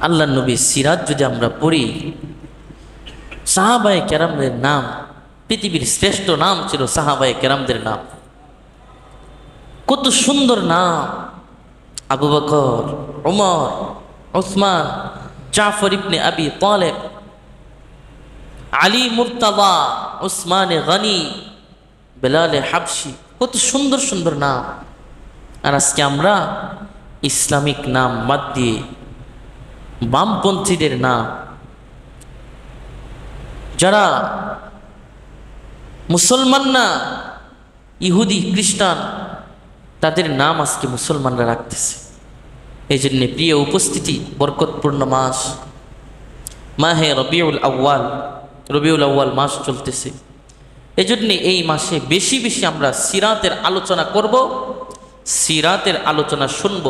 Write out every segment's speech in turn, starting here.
আল্লাহ নবী সিরাত যদি আমরা পড়ি, সাহাবায়ে কেরামদের নাম, পৃথিবীর শ্রেষ্ঠ নাম ছিল সাহাবায়ে কেরামদের নাম। কত সুন্দর নাম! আবু বকর, ওমর, ওসমান, জাফর ইবনে আবি তালেব, আলী মুর্তাদা, উসমানে গনি, বেলালে হাবশি, কত সুন্দর সুন্দর নাম। আর আজকে আমরা ইসলামিক নাম বাদ দিয়ে বামপন্থীদের নাম, যারা মুসলমান না, ইহুদি খ্রিস্টান, তাদের নাম আজকে মুসলমানরা রাখতেছে। এই জন্যে প্রিয় উপস্থিতি, বরকতপূর্ণ মাস মাহে রবিউল আউয়াল মাস চলতেছে। এই জন্যে এই মাসে বেশি বেশি আমরা সিরাতের আলোচনা করব, সিরাতের আলোচনা শুনব।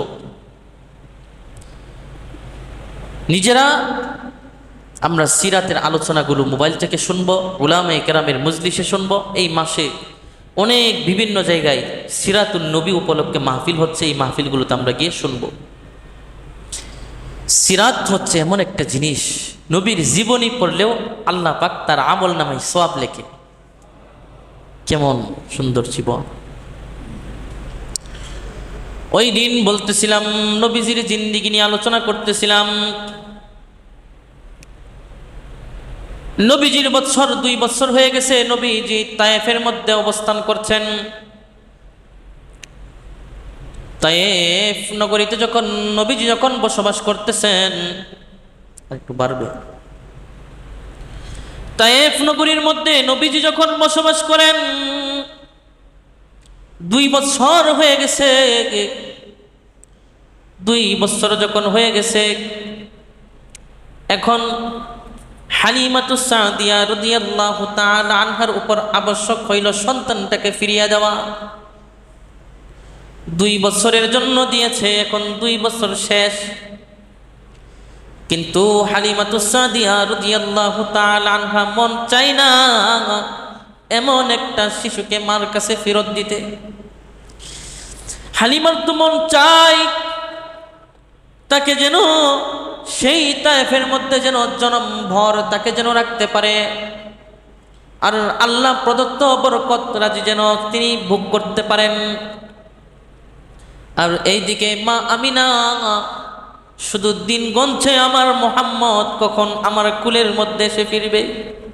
নিজেরা আমরা সিরাতের আলোচনাগুলো মোবাইল থেকে শুনব, উলামায়ে কেরামের মজলিসে শুনব। এই মাসে অনেক বিভিন্ন জায়গায় সিরাতুন নবী উপলক্ষে মাহফিল হচ্ছে, এই মাহফিলগুলোতে আমরা গিয়ে শুনব। সিরাত হচ্ছে এমন একটা জিনিস, নবীর জীবনী পড়লেও আল্লাহ পাক তার আমল নামায় সওয়াব লেখে। কেমন সুন্দর জীবন! ওই দিন বলতেছিলাম, নবীজির জিন্দেগি নিয়ে আলোচনা করতেছিলাম। নবীজির বছর 2 বছর হয়ে গেছে, নবীজি তায়েফের মধ্যে অবস্থান করছেন। তায়েফ নগরীতে যখন নবীজি বসবাস করতেছেন, একটু বাড়বে, তায়েফ নগরীর মধ্যে নবীজি যখন বসবাস করেন, 2 বছর হয়ে গেছে। 2 বছর যখন হয়ে গেছে, এখন হালিমাতুস সাদিয়া রাদিয়াল্লাহু তাআলা আনহার উপর আবশ্যক হইল সন্তানটাকে ফিরিয়ে দেওয়া। 2 বছরের জন্য দিয়েছে, এখন 2 বছর শেষ, কিন্তু হালিমাতুস সাদিয়া রাদিয়াল্লাহু তাআলা আনহা মন চায় না এমন একটা শিশুকে মার কাছে ফেরত দিতে। হালিমার তো মন চায় তাকে যেন সেই তায়েফের মধ্যে যেন জনমভর তাকে যেন রাখতে পারে, আর আল্লাহ প্রদত্ত বরকত রাজি যেন তিনি ভোগ করতে পারেন। আর এইদিকে মা আমিনা শুধু দিন গুনছে, আমার মুহাম্মদ কখন আমার কুলের মধ্যে এসে ফিরবে।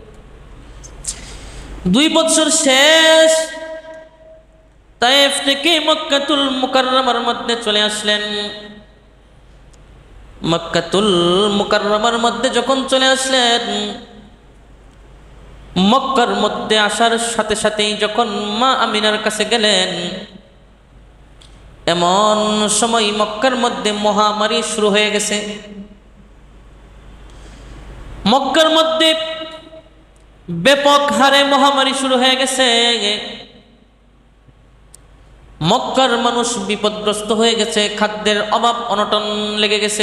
2 বছর শেষ, তায়েফ থেকে মক্কাতুল মুকাররমার মধ্যে চলে আসলেন। মক্কাতুল মুকাররমার মধ্যে যখন চলে আসলেন, মক্কার মধ্যে আসার সাথে সাথেই যখন মা আমিনার কাছে গেলেন, এমন সময় মক্কার মধ্যে মহামারী শুরু হয়ে গেছে। মক্কার মধ্যে ব্যাপক হারে মহামারী শুরু হয়ে গেছে। মক্কার মানুষ বিপদগ্রস্ত হয়ে গেছে, খাদ্যের অভাব অনটন লেগে গেছে।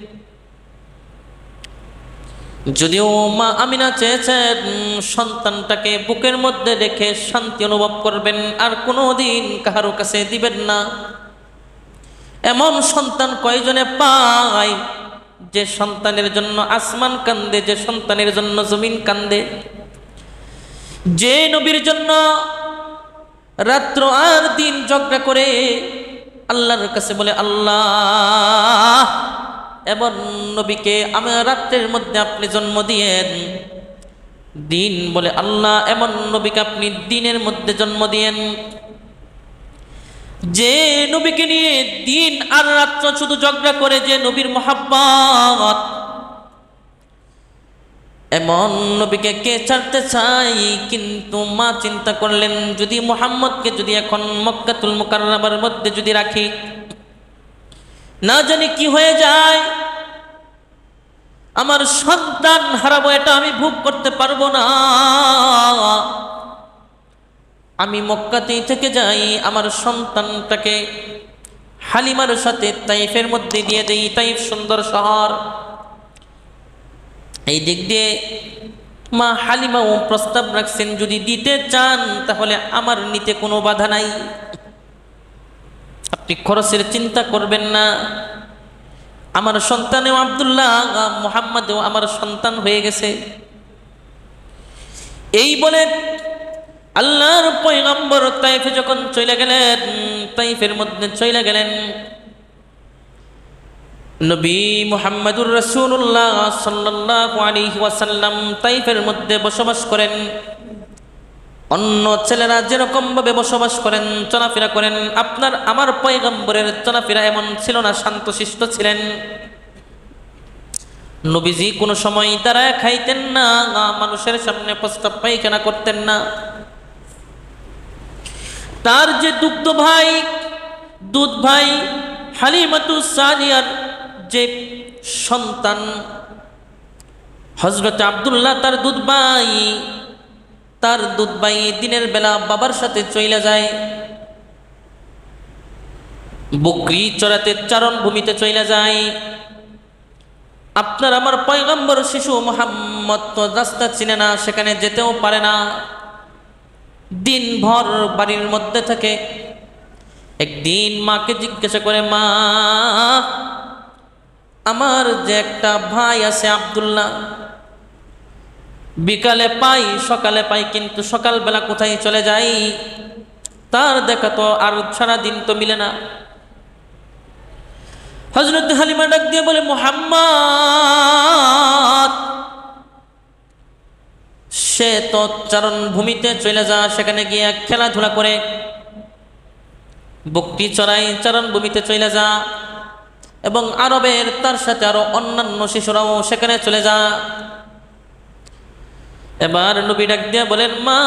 যদিও মা আমিনা চেয়েছেন সন্তানটাকে বুকের মধ্যে রেখে শান্তি অনুভব করবেন, আর কোনোদিন কাহারো কাছে দিবেন না। এমন সন্তান কয়জনে পায় যে সন্তানের জন্য আসমান কান্দে, যে সন্তানের জন্য জমিন কান্দে, যে নবীর জন্য রাত্র আর দিন ঝগড়া করে আল্লাহর কাছে বলে, আল্লাহ এমন নবীকে আমার রাত্রের মধ্যে আপনি জন্ম দিয়েন। দিন বলে, আল্লাহ এমন নবীকে আপনি দিনের মধ্যে জন্ম দিয়েন। যে নবীকে নিয়ে দিন আর রাত্র শুধু ঝগড়া করে, যে নবীর মহাব্বত, এমন নবীকে কে ছাড়তে চাই। কিন্তু মা চিন্তা করলেন, যদি মুহাম্মদকে যদি এখন মক্কাতুল মুকাররমার মধ্যে যদি রাখি, না জানি কি হয়ে যায়, আমার সন্তান হারাবো, এটা আমি ভোগ করতে পারবো না। আমি মক্কাতেই থেকে যাই, আমার সন্তানটাকে হালিমার সাথে তাইফের মধ্যে দিয়ে দেই। তাইফ সুন্দর শহর, এই দিক দিয়ে মা হালিমাও প্রস্তাব রাখছেন, যদি দিতে চান তাহলে আমার নিতে কোনো বাধা নাই, আপনি খরচের চিন্তা করবেন না। আমার সন্তানেও আব্দুল্লাহ, মুহাম্মাদেও আমার সন্তান হয়ে গেছে। এই বলে আল্লাহর পয়গম্বর তাইফে যখন চলে গেলেন, তাইফের মধ্যে চলে গেলেন, নবী মুহাম্মদুর রাসূলুল্লাহ সাল্লাল্লাহু আলাইহি ওয়াসাল্লাম তাইফের মধ্যে বসবাস করেন। অন্য ছেলেরা যেরকম ভাবে বসবাস করেন, চলাফেরা করেন, আপনার আমার পয়গম্বরের চলাফেরা এমন ছিল না, শান্তশিষ্ট ছিলেন। নবীজি কোনো সময় দাঁড়ায় খাইতেন না, মানুষের সামনে প্রস্তাব পায়খানা করতেন না। তার যে দুধ ভাই হালিমাতুস সাদিয়ার যে সন্তান হযরত আব্দুল্লাহ, তার দুধ ভাই দিনের বেলা বাবার সাথে চলে যায়, বকরি চড়াতে চারণ ভূমিতে চলে যায়। আপনার আমার পয়গম্বর শিশু মুহাম্মদ তো রাস্তা চিনে না, সেখানে যেতেও পারে না, দিনভর বাড়ির মধ্যে থাকে। একদিন মাকে জিজ্ঞাসা করে, মা, আমার যে একটা ভাই আছে আব্দুল্লাহ, বিকালে পাই সকালে পাই, কিন্তু সকালবেলা কোথায় চলে যাই, তার দেখা তো আর সারা দিন তো মিলে না। হযরত হালিমা ডাক দিয়ে বলে, মুহাম্মদ, সে তো চারণ ভূমিতে চলে যা, সেখানে গিয়ে খেলাধুলা করে, বকরি চড়াই, চারণ ভূমিতে চলে যা, এবং আরবের তার সাথে আরো অন্যান্য শিশুরাও সেখানে চলে যা। এবার নবী ডাক দিয়ে বলেন, মা,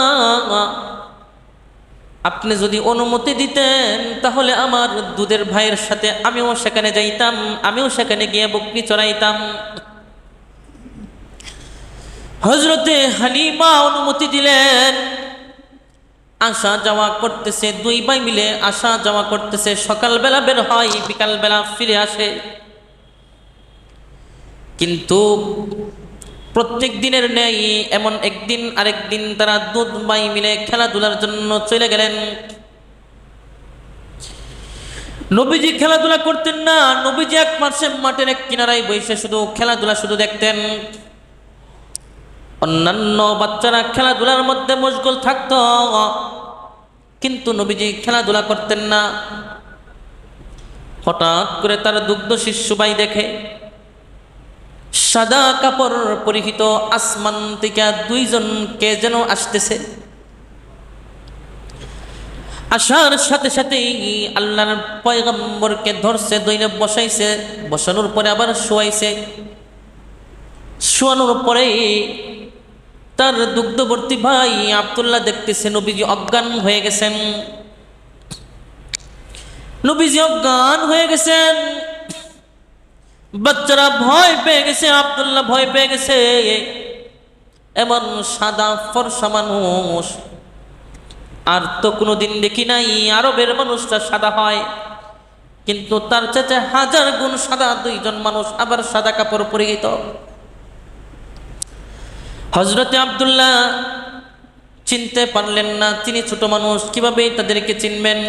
আপনি যদি অনুমতি দিতেন তাহলে আমার দুধের ভাইয়ের সাথে আমিও সেখানে যাইতাম, আমিও সেখানে গিয়ে বকরি চড়াইতাম। হযরতে হালিমা অনুমতি দিলেন। আসা যাওয়া করতেছে, দুই ভাই মিলে আসা যাওয়া করতেছে। সকালবেলা বের হয়, বিকালবেলা ফিরে আসে। কিন্তু প্রত্যেক দিনের ন্যায় এমন একদিন আরেকদিন তারা দুধ ভাই মিলে খেলাধুলার জন্য চলে গেলেন। নবীজি খেলাধুলা করতেন না, নবীজি এক পাশে মাঠের এক কিনারায় বসে শুধু খেলাধুলা শুধু দেখতেন। অন্যান্য বাচ্চারা খেলাধুলার মধ্যে মশগুল থাকত, কিন্তু নবীজি খেলাধুলা করতেন না। হঠাৎ করে তার দুগ্ধ শিশু ভাই দেখে সাদা কাপড় পরিহিত আসমান থেকে দুইজন কে যেন আসতেছে। আসার সাথে সাথেই আল্লাহর পয়গম্বরকে ধরছে, দইলে বসাইছে, বসানোর পরে আবার শোয়াইছে। শোয়ানোর পরে তার দুগ্ধবর্তী ভাই আব্দুল্লাহ দেখতেছে নবীজি অজ্ঞান হয়ে গেছেন। নবীজি অজ্ঞান হয়ে গেছেন, বাচ্চারা ভয় পেয়ে গেছে, আব্দুল্লাহ ভয় পেয়ে গেছে। এমন সাদা ফর্সা মানুষ আর তো কোনোদিন দেখি নাই। আরবের মানুষটা সাদা হয়, কিন্তু তার চাইতে 1000 গুণ সাদা দুইজন মানুষ, আবার সাদা কাপড় পরিহিত। হযরতে আব্দুল্লাহ চিনতে পারলেন না, তিনি ছোট মানুষ, কিভাবে তাদেরকে চিনবেন?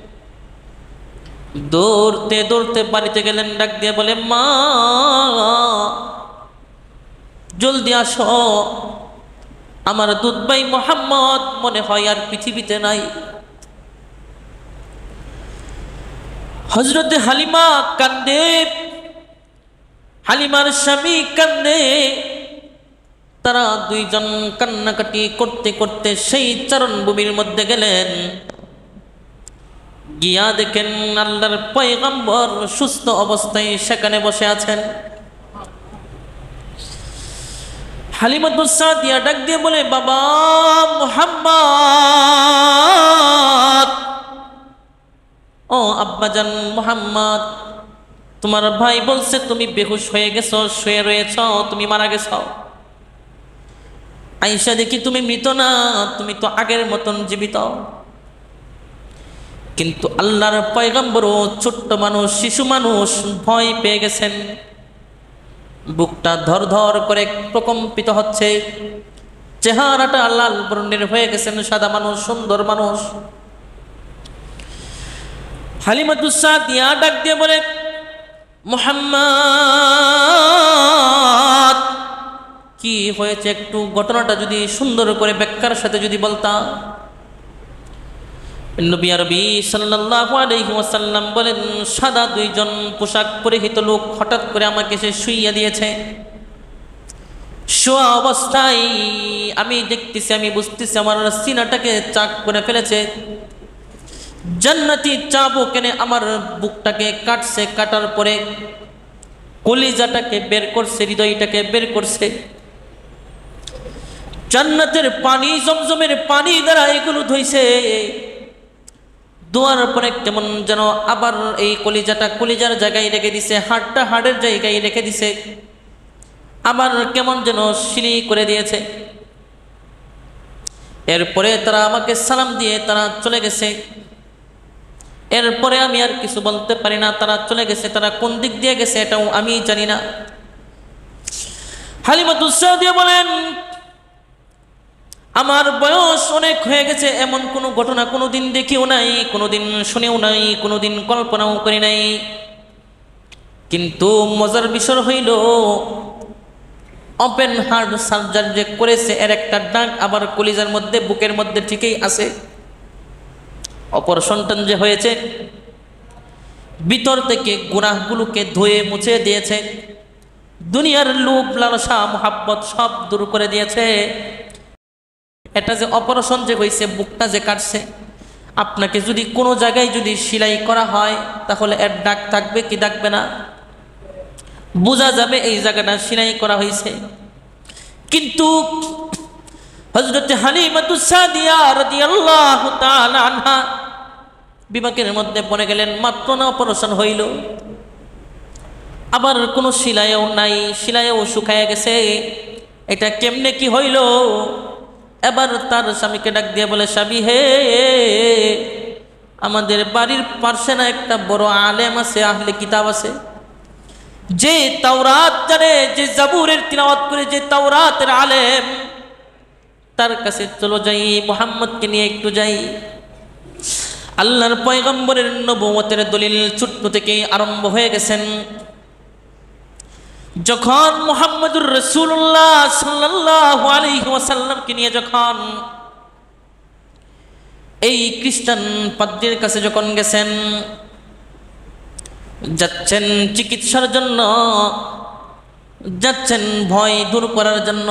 দৌড়তে দৌড়তে বাড়িতে গেলেন, ডাক দিয়ে বলে, মা, জলদি আসো, আমার দুধ ভাই মুহাম্মদ মনে হয় আর পৃথিবীতে নাই। হযরতে হালিমা কান্দে, হালিমার স্বামী কান্দে। তারা দুইজন কান্নাকাটি করতে করতে সেই চারণ ভূমির মধ্যে গেলেন। গিয়া দেখেন আল্লাহর পয়গম্বর সুস্থ অবস্থায় সেখানে বসে আছেন। হালিমাতুস সাদিয়া ডাক দিয়ে বলে, বাবা মুহাম্মদ, ও আব্বাজান মুহাম্মদ, তোমার ভাই বলছে তুমি বেহুশ হয়ে গেছো, শুয়ে রয়েছ, তুমি মারা গেছো। আয়েশা দেখি তুমি মৃত না, তুমি তো আগের মতন জীবিত। কিন্তু আল্লাহর পয়গম্বরও ছোট্ট মানুষ, শিশু মানুষ, ভয় পেয়ে গেছেন। বুকটা ধর ধর করে প্রকম্পিত হচ্ছে, চেহারাটা লাল বর্ণের হয়ে গেছেন, সাদা মানুষ, সুন্দর মানুষ। হালিমাতুস সাদিয়া ডাক দিয়ে বলে, মুহাম্মদ কি হয়েছে একটু ঘটনাটা যদি সুন্দর করে ব্যাখ্যার সাথে যদি বলতা। নবী আরবি সাল্লাল্লাহু আলাইহি ওয়াসাল্লাম বলেন, সাদা দুইজন পোশাক পরিহিত লোক হঠাৎ করে আমাকে সে শুইয়া দিয়েছে। শোয়া অবস্থায় আমি দেখতেছি, আমি বুঝতেছি আমার সিনাটাকে চাক করে ফেলেছে। জান্নাতি চাবুক এনে আমার বুকটাকে কাটছে, কাটার পরে কলিজাটাকে বের করছে, হৃদয়টাকে বের করছে। জান্নাতের পানি, জমজমের পানি দ্বারা এগুলো ধুইছে। ধোয়ার পরে কেমন যেন আবার এই কলিজাটা কলিজার জায়গায় রেখে দিছে, হাড়টা হাড়ের জায়গায় রেখে দিছে, আবার কেমন যেন সিলি করে দিয়েছে। এরপরে তারা আমাকে সালাম দিয়ে তারা চলে গেছে। এরপরে আমি আর কিছু বলতে পারি না, তারা চলে গেছে। তারা কোন দিক দিয়ে গেছে এটাও আমি জানি না। হালিমাতুস সাদিয়া বলেন, আমার বয়স অনেক হয়ে গেছে, এমন কোনো ঘটনা কোনোদিন দেখিও নাই, কোনোদিন শুনেও নাই, কোনোদিন কল্পনাও করি নাই। কিন্তু মজার বিষয় হইল, ওপেন হার্ট সার্জারি যে করেছে এর একটা দাগ আবার কলিজার মধ্যে, বুকের মধ্যে ঠিকই আছে। অপারেশনটা যে হয়েছে, ভিতর থেকে গুনাহগুলোকে ধুয়ে মুছে দিয়েছে, দুনিয়ার লোভ লালসা মোহাব্বত সব দূর করে দিয়েছে। এটা যে অপারেশন যে হয়েছে, বুকটা যে কাটছে, আপনাকে যদি কোনো জায়গায় যদি সেলাই করা হয় তাহলে এর দাগ থাকবে কি থাকবে না, বোঝা যাবে এই জায়গাটা সেলাই করা হয়েছে। কিন্তু হযরত হালিমাতুস সাদিয়া রাদিয়াল্লাহু তাআলা আনহা বিপাকের মধ্যে পড়ে গেলেন। মাত্র না অপারেশন হইল, আবার কোনো সেলাইও নাই, সেলাইও শুকায় গেছে। এটা কেমনে কি হইল? এবার তার স্বামীকে ডাক দিয়ে বলে, স্বামী হে, আমাদের বাড়ির পাশে না একটা বড় আলেম আছে, আহলে কিতাব আছে, যে তাওরাত জানে, যে জাবুরের তিলাওয়াত করে, যে তাওরাতের আলেম, তার কাছে চলো যাই, মুহাম্মদকে নিয়ে একটু যাই। আল্লাহর পয়গম্বরের নবুয়তের দলিল ছোট্ট থেকে আরম্ভ হয়ে গেছেন। যখন মুহাম্মদুর রাসূলুল্লাহ সাল্লাল্লাহু আলাইহি ওয়াসাল্লামকে নিয়ে যখন এই খ্রিস্টান পাদ্রীর কাছে যখন গেছেন, যাচ্ছেন চিকিৎসার জন্য, যাচ্ছেন ভয় দূর করার জন্য।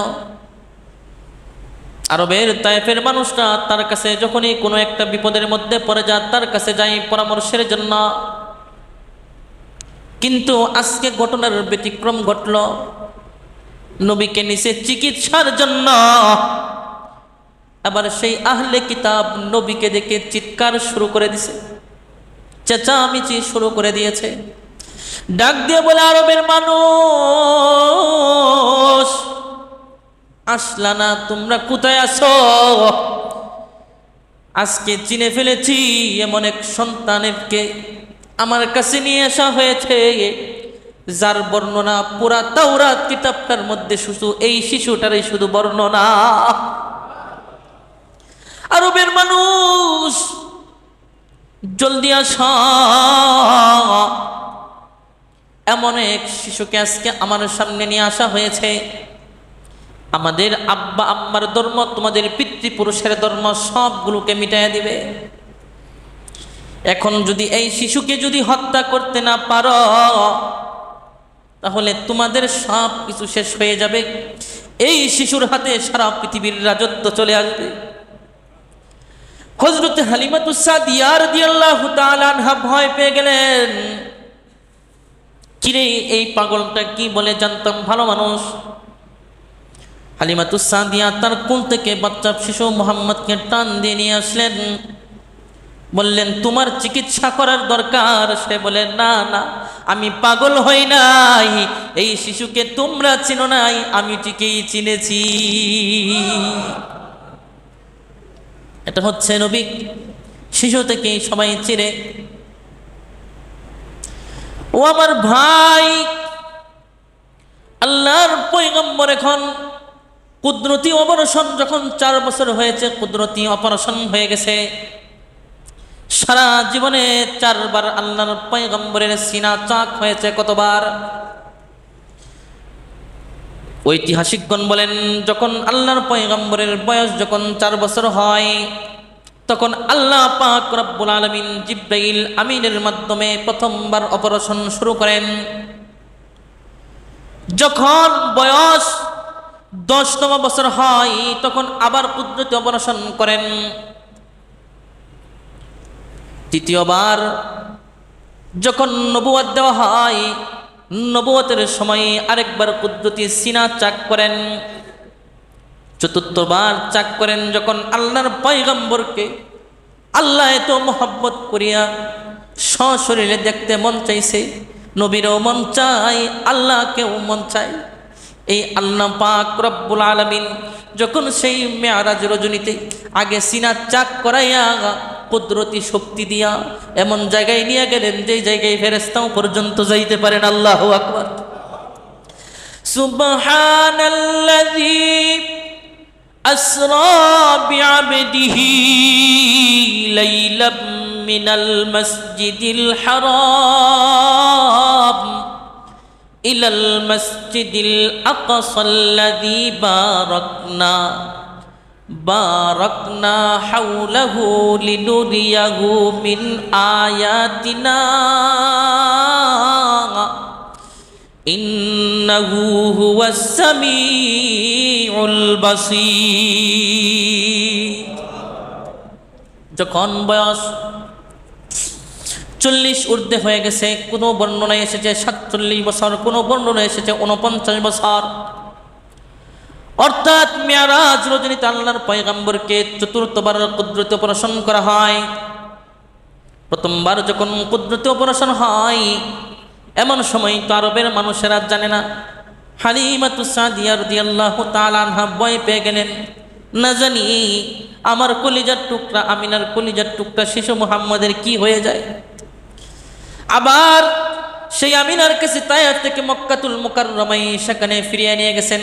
আরবের তায়েফের মানুষরা তার কাছে যখনই কোনো একটা বিপদের মধ্যে পড়ে যায় তার কাছে যায় পরামর্শের জন্য। কিন্তু আজকে ঘটনার ব্যতিক্রম ঘটল, নবীকে নিচে চিকিৎসার জন্য। আবার সেই আহলে কিতাব নবীকে দেখে চিৎকার শুরু করে দিছে, চেঁচামেচি শুরু করে দিয়েছে। ডাক দিয়ে বলে, আরবের মানুষ আসলা না, তোমরা কোথায় আছো? আজকে চিনে ফেলেছি, এমন এক সন্তানকে আমার কাছে নিয়ে আসা হয়েছে, যার বর্ণনা পুরা তাওরাত কিতাবটার মধ্যে শুধু এই শিশুটারই শুধু বর্ণনা। আরবের মানুষ জলদি আসা, এমন এক শিশুকে আজকে আমার সামনে নিয়ে আসা হয়েছে। আমাদের আব্বা আম্মার ধর্ম, তোমাদের পিতৃপুরুষের ধর্ম সবগুলোকে মিটাইয়া দিবে। এখন যদি এই শিশুকে যদি হত্যা করতে না পারো তাহলে তোমাদের সব কিছু শেষ হয়ে যাবে। এই শিশুর হাতে সারা পৃথিবীর রাজত্ব চলে আসবে। হযরত হালিমাতুস সাদিয়া রাদিয়াল্লাহু তাআলা আনহা ভয় পেয়ে গেলেন। কিরে, এই পাগলটা কি বলে? জানতাম ভালো মানুষ। হালিমাতুস সাদিয়া তার কোল থেকে বাচ্চা শিশু মুহাম্মদকে টান দিয়ে নিয়ে আসলেন, বললেন, তোমার চিকিৎসা করার দরকার। সে বলে, না না, আমি পাগল হই নাই, এই শিশুকে তোমরা চিনো নাই, আমি ঠিকই চিনেছি। এটা হচ্ছে নবী, শিশু থেকে সবাই চিনে। ও আমার ভাই, আল্লাহর পয়গম্বর এখন কুদরতি অপারেশন, যখন 4 বছর হয়েছে কুদরতি অপারেশন হয়ে গেছে, সারা জীবনে 4 বার আল্লাহর পয়গম্বরের সিনা চাক হয়েছে। কতবার? ঐতিহাসিকগণ বলেন, যখন আল্লাহর পয়গম্বরের বয়স যখন 4 বছর হয়, তখন আল্লাহ পাক রব্বুল আলামিন জিবরাইল আমিনের মাধ্যমে প্রথমবার অপারেশন শুরু করেন। যখন বয়স 10তম বছর হয়, তখন আবার কুদরতি অপারেশন করেন। তৃতীয়বার যখন নবুয়ত দেওয়া হয়, নবুয়তের সময় আরেকবার কুদরতি সিনা চাক করেন। চতুর্থবার চাক করেন যখন আল্লাহর পয়গম্বরকে আল্লাহ এত মোহাব্বত করিয়া সশরীরে দেখতে মন চাইছে। নবীরও মন চায়, আল্লাহকেও মন চায়। এই আল্লাহ পাক রব্বুল আলামিন যখন সেই মেরাজ রজনীতে আগে সিনা চাক করাইয়া কুদরতি শক্তি দিয়া এমন জায়গায় নিয়ে গেলেন যে জায়গায় ফেরেশতাও পর্যন্ত যাইতে পারেন। আল্লাহু আকবার। সুবহানাল্লাযী আসরা বিআবদিহি লাইলাম মিনাল মাসজিদিল হারাম ইলাল মাসজিদিল আকসাল্লাযী বারাকনা হাওলাহু লিনুরিয়াহু মিন আয়াতিনা ইন্নাহু হুয়াস সামিউল বাসীর। যখন বয়স 40 ঊর্ধ্বে হয়ে গেছে, কোনো বর্ণনায় এসেছে 47 বছর, কোনো বর্ণনায় এসেছে 49 বছর। অর্থাৎ মেরাজ রজনীতে আল্লাহর পয়গম্বরকে চতুর্থবার কুদরতি অপারেশন করা হয়। প্রথমবার যখন কুদরতি অপারেশন হয়, এমন সময় তো আরবের মানুষেরা জানে না। হালিমাতুস সাদিয়া রাদিয়াল্লাহু তাআলা আনহা ভয় পেয়ে গেলেন, না জানি আমার কলিজার টুকরা আমিনার কলিজার টুকরা শিশু মুহাম্মদের কি হয়ে যায়। আবার সেই আমিনার কাছে তায়েফ থেকে মক্কাতুল মুকাররমায় সেখানে ফিরিয়ে নিয়ে গেছেন।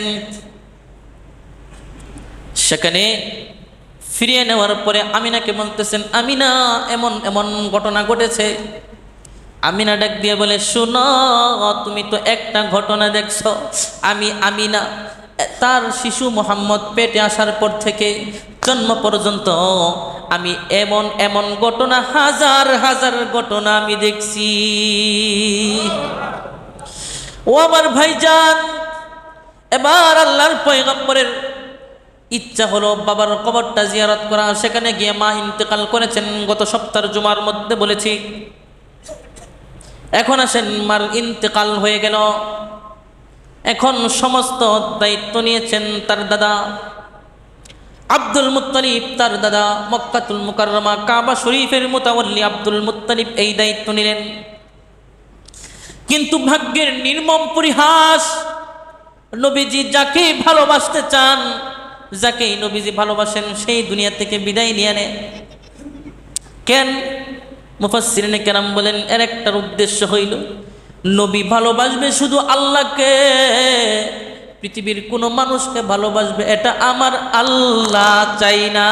সেখানে ফিরিয়ে নেওয়ার পরে আমিনাকে বলতেছেন, আমিনা এমন এমন ঘটনা ঘটেছে। আমিনা ডাক দিয়ে বলে, শোনো, তুমি তো একটা ঘটনা দেখছো। আমি আমিনা তার শিশু মোহাম্মদ পেটে আসার পর থেকে জন্ম পর্যন্ত আমি এমন এমন ঘটনা, হাজার হাজার ঘটনা আমি দেখছি। ও আমার ভাইজান, এবার আল্লাহর পয়গম্বরের ইচ্ছা হলো বাবার কবরটা জিয়ারত করা। সেখানে গিয়ে মা ইন্তেকাল করেছেন গত সপ্তাহের জুমার মধ্যে বলেছি। এখন আসেন, মার ইন্তেকাল হয়ে গেল। এখন সমস্ত দায়িত্ব নিয়েছেন তার দাদা আব্দুল মুত্তালিব। তার দাদা মক্কাতুল মুকাররমা কাবা শরীফের মুতাওয়াল্লি আব্দুল মুত্তালিব এই দায়িত্ব নিলেন। কিন্তু ভাগ্যের নির্মম পরিহাস, নবীজি যাকে ভালোবাসতে চান, যাকে নবীজি ভালোবাসেন, সেই দুনিয়া থেকে বিদায় নিয়ে নেন। কেন? মুফাসসিরিনে কেরাম বলেন, এর একটা উদ্দেশ্য হইল, নবী ভালোবাসবে শুধু আল্লাহকে, পৃথিবীর কোনো মানুষকে ভালোবাসবে এটা আমার আল্লাহ চাই না।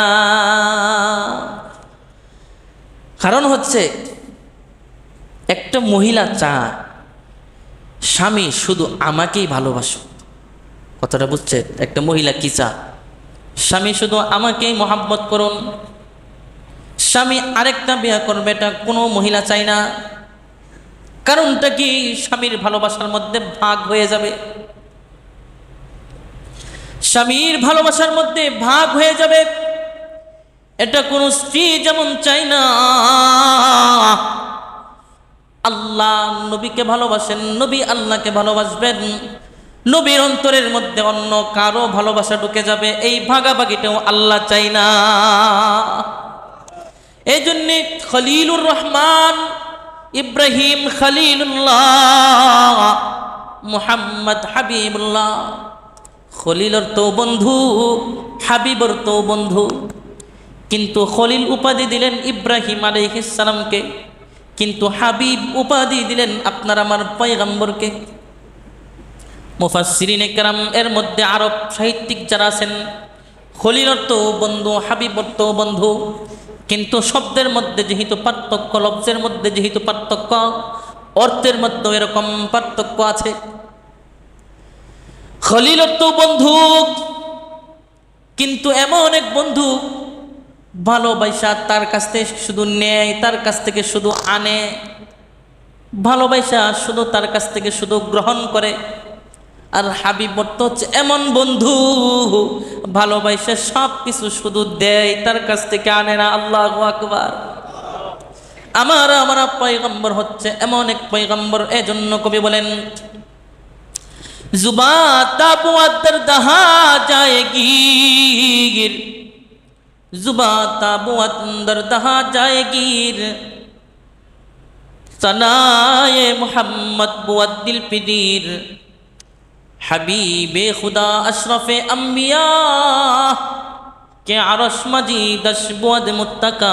কারণ হচ্ছে, একটা মহিলা চায় স্বামী শুধু আমাকেই ভালোবাসো। কথাটা বুঝছে? একটা মহিলা কি চায়? স্বামী শুধু আমাকেই মহাব্বত করুন। স্বামী আরেকটা বিয়ে করবে এটা কোনো মহিলা চায় না। কারণটা কি? স্বামীর ভালোবাসার মধ্যে ভাগ হয়ে যাবে। স্বামীর ভালোবাসার মধ্যে ভাগ হয়ে যাবে, এটা কোনো স্ত্রী যেমন চায় না। আল্লাহ নবীকে ভালোবাসেন, নবী আল্লাহকে ভালোবাসবেন, নবীর অন্তরের মধ্যে অন্য কারো ভালোবাসা ঢুকে যাবে, এই ভাগাভাগিটাও আল্লাহ চাই না। এই জন্যে খলিলুর রহমান ইব্রাহিম খলিলুল্লাহ, মুহাম্মদ হাবিবুল্লাহ, খলিলর তো বন্ধু, হাবিবর তো বন্ধু। কিন্তু খলিল উপাধি দিলেন ইব্রাহিম আলাইহিস সালামকে, কিন্তু হাবিব উপাধি দিলেন আপনার আমার পয়গম্বরকে। মুফাসসিরিনে কেরাম এর মধ্যে আরব সাহিত্যিক যারা আছেন, খলিলর তো বন্ধু, হাবিবর তো বন্ধু, কিন্তু শব্দের মধ্যে যেহেতু পার্থক্য, লফজের মধ্যে যেহেতু পার্থক্য, অর্থের মধ্যে এরকম পার্থক্য আছে। খলিল তো বন্ধু, কিন্তু এমন এক বন্ধু ভালোবাসা তার কাছ থেকে শুধু নেয়, তার কাছ থেকে শুধু আনে, ভালোবাসা শুধু তার কাছ থেকে শুধু গ্রহণ করে। আর হাবিব তো হচ্ছে এমন বন্ধু ভালোবাসা সব কিছু শুধু দেয়, তার কাছ থেকে আনে না। আল্লাহু আকবার। আমার পয়গম্বর হচ্ছে এমন এক পয়গম্বর। এজন্য কবি বলেন, जुबा ताबुआ दरदहा जाएगी, जुबा ताबुआ दरदहा जाएगी, सनाए मोहम्मद बुअत दिल पिदीर, हबीबे खुदा अशरफे अम्बिया के अरश मजीदश बुअद मुत्तका,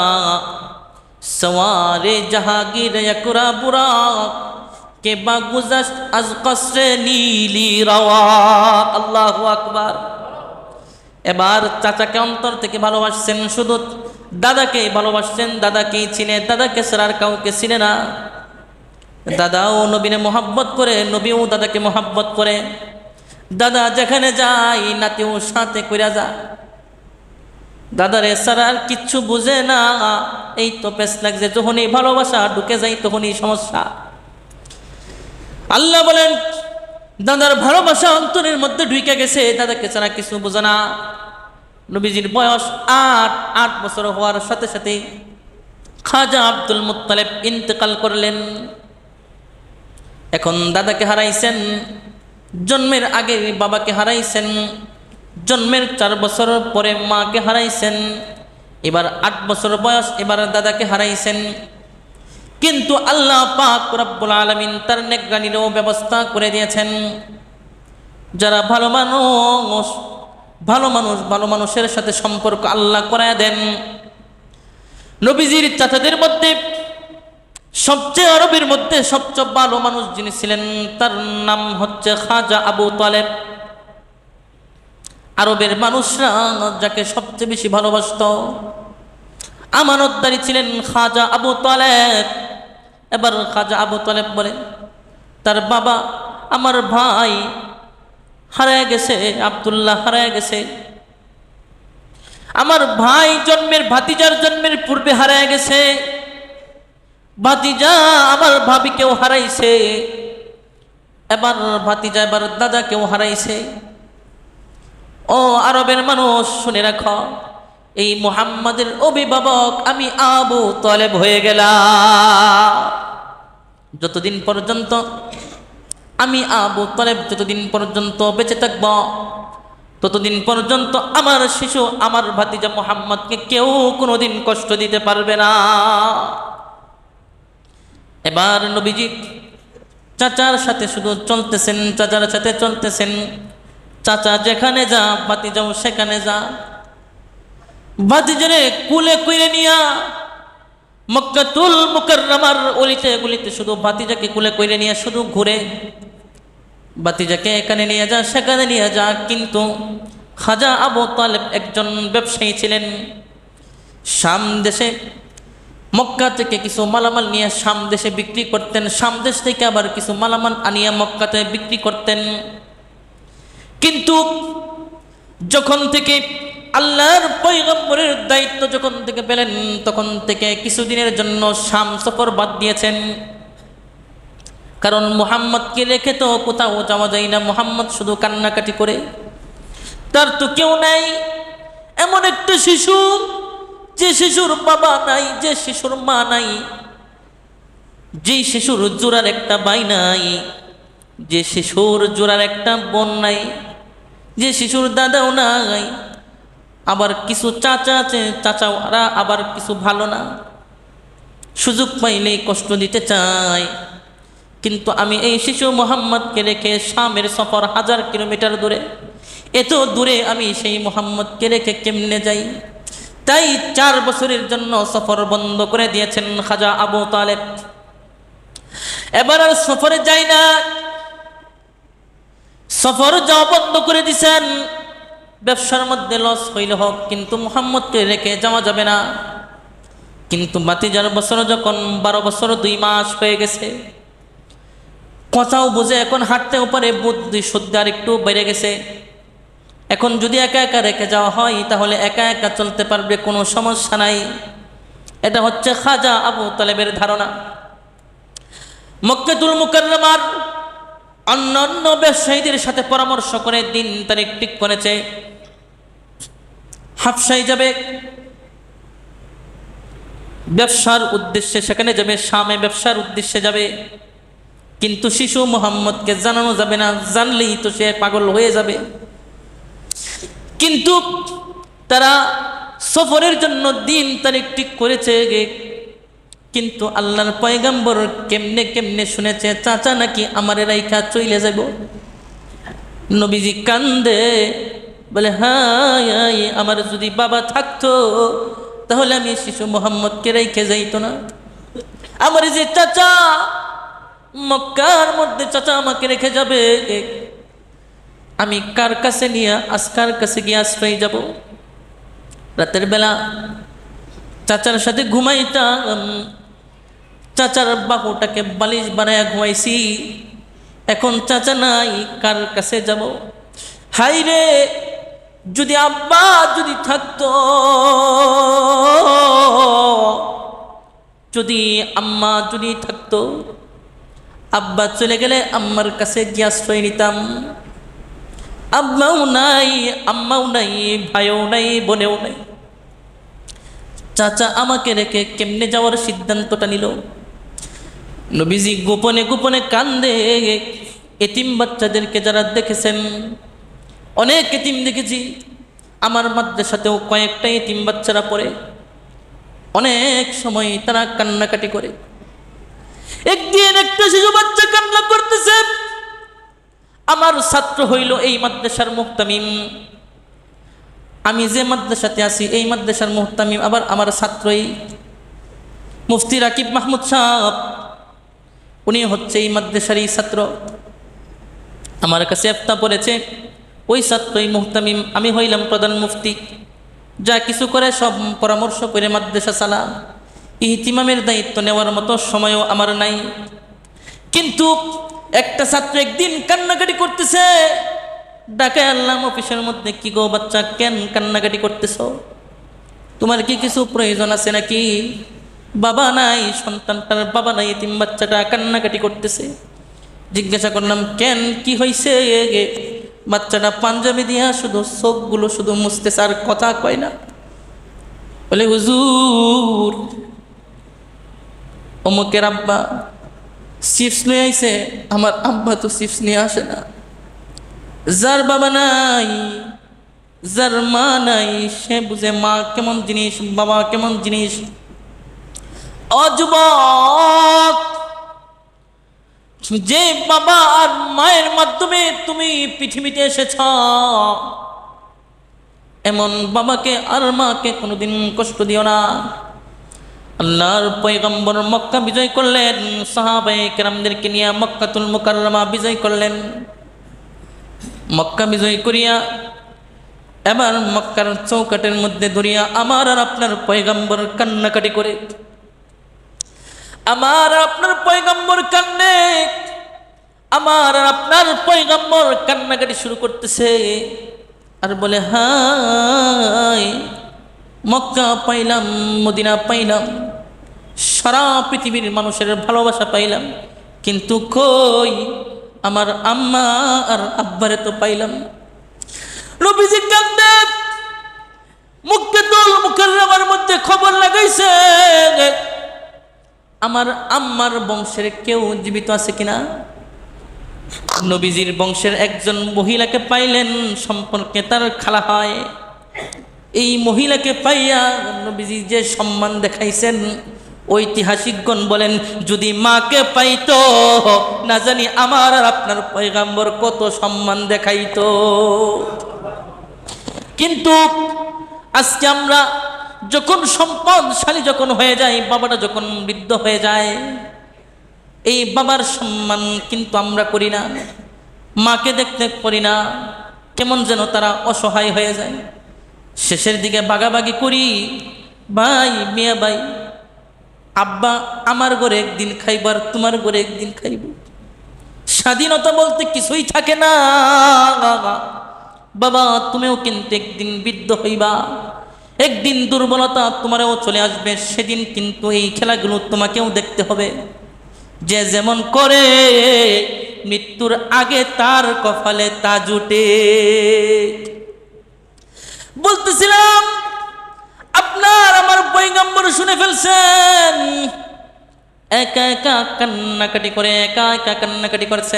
सवारे जहांगीर यकुरा बुरा के बागुज़श्त अज़ क़स्रे नीली रवा। আল্লাহু আকবার। এবার চাচাকে অন্তর থেকে ভালোবাসছেন, শুধু দাদাকে ভালোবাসছেন, দাদাকেই চিনে, দাদাকে ছাড়া আর কাউকে চিনে না। দাদাও নবীনে মোহাব্বত করে, নবীও দাদাকে মোহাব্বত করে। দাদা যেখানে যায় নাতিও সাথে কইরা যায়। দাদারে ছাড়া আর কিচ্ছু বুঝে না। এই তো পেছ লাগছে, যখনই ভালোবাসা ঢুকে যায় তখনই সমস্যা। আল্লাহ বলেন, দাদার ভালোবাসা অন্তরের মধ্যে ঢুকে গেছে, দাদাকে ছাড়া কিছু বোঝে না। নবীজির বয়স ৮ বছর হওয়ার সাথে সাথে খাজা আব্দুল মুত্তালিব ইন্তেকাল করলেন। এখন দাদাকে হারাইছেন, জন্মের আগে বাবাকে হারাইছেন, জন্মের ৪ বছর পরে মাকে হারাইছেন, এবার ৮ বছর বয়স, এবার দাদাকে হারাইছেন। কিন্তু আল্লাহ পাক রব্বুল আলামিন তার নেকগানিরও ব্যবস্থা করে দিয়েছেন। যারা ভালো মানুষের সাথে সম্পর্ক আল্লাহ করায় দেন। নবীজির চাচাদের মধ্যে সবচেয়ে, আরবের মধ্যে সবচেয়ে ভালো মানুষ যিনি ছিলেন তার নাম হচ্ছে খাজা আবু তালেব। আরবের মানুষরা যাকে সবচেয়ে বেশি ভালোবাসত, আমানতদারি ছিলেন খাজা আবু তালেব। এবার খাজা আবু তালেব বলে, তার বাবা, আমার ভাই হারায় গেছে, আব্দুল্লাহ হারায় গেছে। আমার ভাই ভাতিজার জন্মের পূর্বে হারায় গেছে। ভাতিজা আমার ভাবিকেও হারাইছে, এবার ভাতিজা এবার দাদাকেও হারাইছে। ও আরবের মানুষ, শুনে রাখো, এই মুহাম্মাদের অভিভাবক আমি আবু তালেব হয়ে গেলাম। যতদিন পর্যন্ত আমি আবু তালেব যতদিন পর্যন্ত বেঁচে থাকব, ততদিন পর্যন্ত আমার শিশু, আমার ভাতিজা মুহাম্মদকে কেউ কোনোদিন কষ্ট দিতে পারবে না। এবার নবীজি চাচার সাথে শুধু চলতেছেন, চাচার সাথে চলতেছেন। চাচা যেখানে যা ভাতিজাও সেখানে যা। ভাতিজারে কুলে কইরে নিয়া মক্কাতুল মুকাররমার অলিতে গলিতে শুধু ভাতিজাকে কুলে কইরে নিয়ে শুধু ঘুরে। ভাতিজাকে এখানে নিয়ে যা, সেখানে নিয়ে যা। কিন্তু খাজা আবু তালেব একজন ব্যবসায়ী ছিলেন। শাম দেশে, মক্কা থেকে কিছু মালামাল নিয়ে শাম দেশে বিক্রি করতেন, শাম দেশ থেকে আবার কিছু মালামাল আনিয়া মক্কাতে বিক্রি করতেন। কিন্তু যখন থেকে আল্লাহর পয়গম্বরের দায়িত্ব যখন থেকে পেলেন, তখন থেকে কিছুদিনের জন্য শাম সফর বাদ দিয়েছেন। কারণ মুহাম্মদকে রেখে তো কোথাও যাওয়া যায় না। মুহাম্মদ শুধু কান্নাকাটি করে, তার তো কেউ নাই। এমন একটা শিশু, যে শিশুর বাবা নাই, যে শিশুর মা নাই, যে শিশুর জোড়ার একটা ভাই নাই, যে শিশুর জোড়ার একটা বোন নাই, যে শিশুর দাদাও নাই। আবার কিছু চাচা আছে, চাচাওয়ারা আবার কিছু ভালো না, সুযোগ পাইলেই কষ্ট দিতে চায়। কিন্তু আমি এই শিশু মুহাম্মদকে রেখে শামের সফর 1000 কিলোমিটার দূরে, এত দূরে আমি সেই মুহাম্মদকে রেখে কেমনে যাই? তাই 4 বছরের জন্য সফর বন্ধ করে দিয়েছেন খাজা আবু তালেব। এবার আর সফরে যাই না, সফর যাওয়া বন্ধ করে দিয়েছেন। ব্যবসার মধ্যে লস হইলে হোক, কিন্তু মুহাম্মদকে রেখে যাওয়া যাবে না। কিন্তু ভাতিজার বছর যখন 12 বছর 2 মাস হয়ে গেছে, কথাও বুঝে, এখন হাঁটতেও পারে, বুদ্ধি শুদ্ধি আর একটু বেড়ে গেছে। এখন যদি একা একা রেখে যাওয়া হয় তাহলে একা একা চলতে পারবে, কোনো সমস্যা নাই। এটা হচ্ছে খাজা আবু তালেবের ধারণা। মক্কাতুল মুকাররমার অন্যান্য ব্যবসায়ীদের সাথে পরামর্শ করে দিন তারিখ ঠিক করেছে, হাবশায় যাবে, ব্যবসার উদ্দেশ্যে সেখানে যাবে, শামে ব্যবসার উদ্দেশ্যে যাবে। কিন্তু শিশু মুহাম্মদকে জানানো যাবে না, জানলেই তো সে পাগল হয়ে যাবে। কিন্তু তারা সফরের জন্য দিন তারিখ ঠিক করেছে। কিন্তু আল্লাহর পয়গম্বর কেমনে কেমনে শুনেছে চাচা নাকি আমারে রাইখা চলে যাব। নবীজি কান্দে, বলে হায়, আমার যদি বাবা থাকতো তাহলে আমি শিশু মুহাম্মদকে রেখে যাইতো না। আমার যে চাচা মক্কার মধ্যে, চাচা আমাকে রেখে যাবে, আমি কার কাছে নিয়ে আজকার কাছে গিয়ে আশ্রয় যাব। রাতের বেলা চাচার সাথে ঘুমাইতাম, চাচার বাহুটাকে বালিশ বানায় ঘুমাইছি। এখন চাচা নাই, কার কাছে যাব? হাই রে, যদি আব্বা যদি থাকতো, যদি আম্মা যদি থাকতো, আব্বা চলে গেলে আম্মার কাছে গিয়ে আশ্রয় নিতাম। আব্বাও নাই, আম্মাও নাই, ভাইও নাই, বোনেও নাই। চাচা আমাকে রেখে কেমনে যাওয়ার সিদ্ধান্তটা নিল? নবীজি গোপনে গোপনে কান্দে। এতিম বাচ্চাদেরকে যারা দেখেছেন, অনেক এতিম দেখেছি, আমার মাদ্রাসাতেও কয়েকটা এতিম বাচ্চারা পড়ে, অনেক সময় তারা কান্নাকাটি করে। একদিন একটা শিশু বাচ্চা কান্না করতেছে, আমার ছাত্র হইল এই মাদ্রাসার মুহতামিম, আমি যে মাদ্রাসাতে আছি এই মাদ্রাসার মুহতামিম আবার আমার ছাত্রই মুফতি রাকিব মাহমুদ সাহেব, উনি হচ্ছে এই মাদ্রাসারই ছাত্র। আমার কাছে ইফতা পড়েছে, ওই ছাত্রই মুহতামিম, আমি হইলাম প্রধান মুফতি। যা কিছু করে সব পরামর্শ করে মাদ্রাসা চালা, ইহতিমামের দায়িত্ব নেওয়ার মতো সময়ও আমার নাই। কিন্তু একটা ছাত্র একদিন কান্নাকাটি করতেছে, ডাকে আনলাম অফিসের মধ্যে, কি গো বাচ্চা, কেন কান্নাকাটি করতেছ? তোমার কি কিছু প্রয়োজন আছে নাকি? বাবা নাই, সন্তানটার বাবা নাই, এতিম বাচ্চাটা কান্নাকাটি করতেছে। জিজ্ঞাসা করলাম কেন, কি হয়েছে? বাচ্চাটা পাঞ্জাবি দিয়া শুধু চোখগুলো শুধু মুছতেছে, আর কথা কয় না। বলে হুজুর, অমুকের আব্বা চিপস নিয়ে আইছে, আমার আব্বা তো চিপস নিয়ে আসে না। যার বাবা নাই, যার মা নাই, সে বুঝে মা কেমন জিনিস, বাবা কেমন জিনিস। অযুবক, যে বাবা আর মায়ের মাধ্যমে তুমি পৃথিবীতে এসেছ, এমন বাবাকে আর মাকে কোনোদিন কষ্ট দিও না। আল্লাহর পয়গম্বর মক্কা বিজয় করলেন, সাহাবায়ে কেরামদেরকে নিয়ে মক্কাতুল মুকাররমা বিজয় করলেন। মক্কা বিজয় করিয়া এবার মক্কার চৌকাটের মধ্যে ধরিয়া আমার আর আপনার পয়গম্বর কান্নাকাটি করে, আমার আর আপনার পয়গম্বর কান্নে, আমার আর আপনার পয়গম্বর কান্নাকাটি শুরু করতেছে আর বলে হায়, মক্কা পাইলাম, মদিনা পাইলাম, সারা পৃথিবীর মানুষের ভালোবাসা পাইলাম, কিন্তু কই আমার আম্মা আর আব্বারে তো পাইলাম। নবীজি কান্দে, মক্কাতুল মুকাররমার মধ্যে খবর লাগাইছে আমার আম্মার বংশের কেউ জীবিত আছে কিনা। নবীজির বংশের একজন মহিলাকে পাইলেন, সম্পর্কে তার খালা হয়। এই মহিলাকে পাইয়া নবীজি যে সম্মান দেখাইছেন, ঐতিহাসিকগণ বলেন যদি মাকে পাইতো না জানি আমার আর আপনার পয়গম্বর কত সম্মান দেখাইতো। কিন্তু আজকে আমরা যখন সম্পদশালী যখন হয়ে যায়, বাবাটা যখন বৃদ্ধ হয়ে যায়, এই বাবার সম্মান কিন্তু আমরা করি না, মাকে দেখতে পারি না, কেমন যেন তারা অসহায় হয়ে যায়। শেষের দিকে বাগাবাগি করি, ভাই মিয়া ভাই, আব্বা আমার ঘরে একদিন খাইব আর তোমার ঘরে একদিন খাইব। স্বাধীনতা বলতে কিছুই থাকে না বাবা, তুমিও কিন্তু একদিন বৃদ্ধ হইবা, একদিন দুর্বলতা তোমারও চলে আসবে, সেদিন কিন্তু এই খেলাগুলো তোমাকেও দেখতে হবে। যে যেমন করে মৃত্যুর আগে তার কপালে তা জুটে। বলতেছিলাম আপনার আমার পয়গম্বর শুনে ফেলছেন, একা একা কান্নাকাটি করে, একা একা কান্নাকাটি করছে,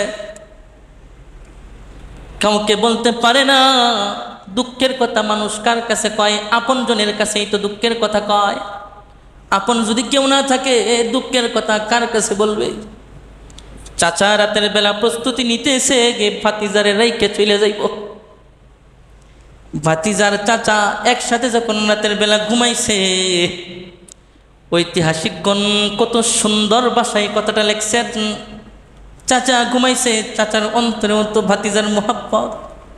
কাউকে বলতে পারে না। দুঃখের কথা মানুষ কার কাছে কয়? আপনজনের কাছেই তো দুঃখের কথা কয়। আপন যদি কেউ না থাকে দুঃখের কথা কার কাছে বলবে? চাচা রাতের বেলা প্রস্তুতি নিতে এসে গে ভাতিজারে রাইকে চলে যাইব। ভাতিজার চাচা একসাথে যখন রাতের বেলা ঘুমাইছে, ঐতিহাসিকগণ কত সুন্দর ভাষায় কথাটা লেখছেন। চাচা ঘুমাইছে, চাচার অন্তরেও তো ভাতিজার মোহাব্বত,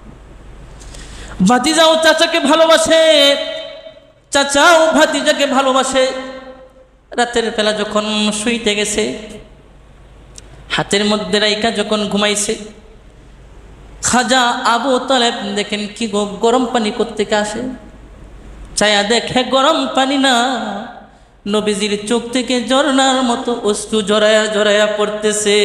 ভাতিজাও চাচাকে ভালোবাসে, চাচাও ভাতিজাকে ভালোবাসে। রাতের বেলা যখন শুইতে গেছে, হাতের মধ্যে রাইকা যখন ঘুমাইছে, খাজা আবু তালেব দেখেন কি গো, গরম পানি কোত্থেকে আসে? চায়া দেখে গরম পানি না, নবীজির চোখ থেকে ঝর্ণার মতো অশ্রু জড়ায়া জড়ায়া পড়তেছে।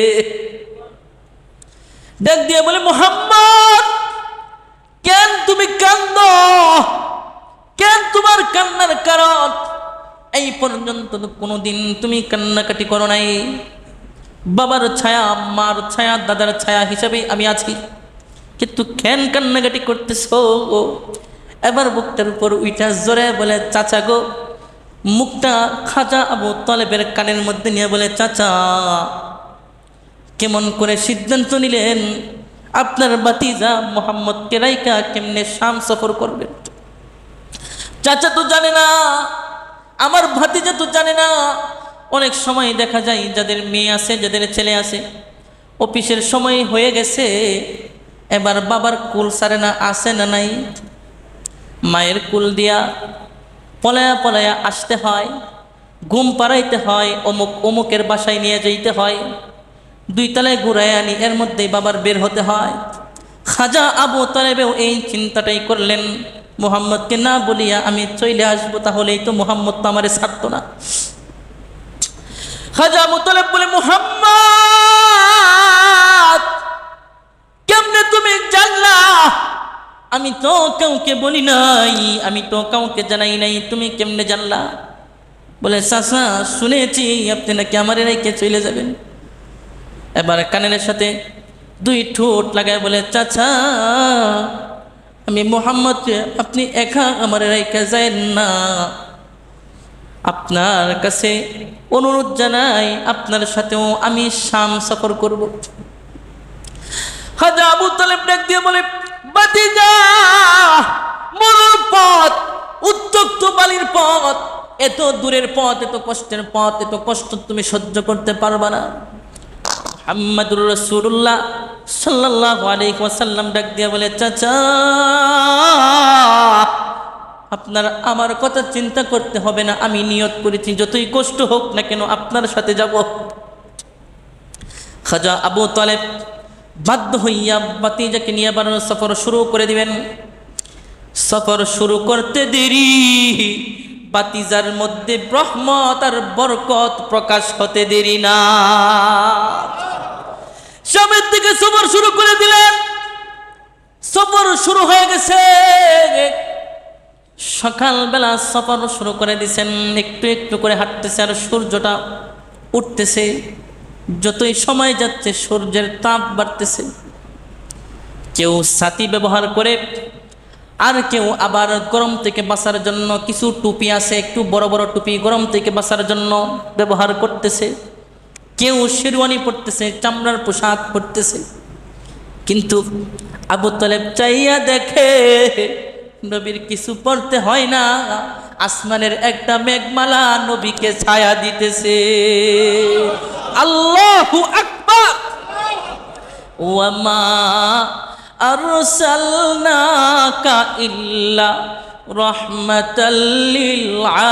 ডাক দিয়ে বলে, মুহাম্মদ কেন তুমি কান্দ? কেন তোমার কান্নার কারণ? এই পর্যন্ত তো কোনোদিন তুমি কান্নাকাটি করো নাই। বাবার ছায়া, মার ছায়া, দাদার ছায়া হিসাবে আমি আছি, কিন্তু কেন কান্নাকাটি করতেছ? এবার বুকটার উপর উইটা জোরে বলে, চাচা গো। মুখটা খাজা আবু তালেবের কানের মধ্যে নিয়ে বলে, চাচা কেমন করে সিদ্ধান্ত নিলেন আপনার ভাতিজা মুহাম্মদকে রাইকা কেমনে শাম সফর করবেন? চাচা তো জানে না, আমার ভাতিজা তো জানে না। অনেক সময় দেখা যায় যাদের মেয়ে আছে, যাদের ছেলে আছে, অফিসের সময় হয়ে গেছে, এবার বাবার কুল সারে না, আসে না নাই, মায়ের কুল দিয়া পলায়া পলায়া আসতে হয়, ঘুম পাড়াইতে হয়, অমুক অমুকের বাসায় নিয়ে যাইতে হয়, 2 তলায় ঘুরায় আনি, এর মধ্যেই বাবার বের হতে হয়। খাজা আবু তালেবেও এই চিন্তাটাই করলেন, মুহাম্মদকে না বলিয়া আমি চলে আসবো, তাহলেই তো মুহাম্মদ তো আমারে ছাড়তো না। খাজা আবু তালেব বলে, মুহাম্মদ কেমনে তুমি জানলা? আমি তো কাউকে বলি নাই, আমি তো কাউকে জানাই নাই, তুমি কেমনে জানলা? বলে, চাচা শুনেছি আপনি নাকি আমারে রেখে চলে যাবেন। এবার কানের সাথে 2 ঠোঁট লাগায় বলে, চাচা আমি মুহাম্মদ, আপনি একা আমারে রেখে যায়েন না, আপনার কাছে অনুরোধ জানাই, আপনার সাথেও আমি শাম সফর করব। খাজা আবু তালেব ডাক দিয়ে বলে, ভাতিজা মরুর পথ, উত্তপ্ত বালির পথ, এত দূরের পথ, এত কষ্টের পথ, এত কষ্ট তুমি সহ্য করতে পারবা না। মুহাম্মাদুর রাসূলুল্লাহ সাল্লাল্লাহু আলাইহি ওয়াসাল্লাম ডাক দিয়ে বলে, চাচা আপনার আমার কথা চিন্তা করতে হবে না, আমি নিয়ত করেছি যতই কষ্ট হোক না কেন আপনার সাথে যাব। খাজা আবু তালেব বাধ্য হইয়া ভাতিজাকে নিয়ে বাড়ানো সফর শুরু করে দিবেন। সফর শুরু করতে দেরি, ভাতিজার মধ্যে রহমত আর বরকত প্রকাশ হতে দেরি না। সামনের দিকে সফর শুরু করে দিলেন। সফর শুরু হয়ে গেছে, সকালবেলা সফর শুরু করে দিয়েছেন, একটু একটু করে হাঁটতেছে আর সূর্যটা উঠতেছে। যতই সময় যাচ্ছে সূর্যের তাপ বাড়তেছে। কেউ ছাতি ব্যবহার করে, আর কেউ আবার গরম থেকে বাঁচার জন্য কিছু টুপি আছে, একটু বড় বড় টুপি গরম থেকে বাঁচার জন্য ব্যবহার করতেছে। কেউ শেরওয়ানি পরতেছে, চামড়ার পোশাক পরতেছে। কিন্তু আবু তালেব চাইয়া দেখে নবীর কিছু পড়তে হয় না, আসমানের একটা মেঘমালা নবীকে ছায়া দিতেছে। আল্লাহু আকবার। ওয়ামা আরসালনাকা ইল্লা রাহমাতাল লিল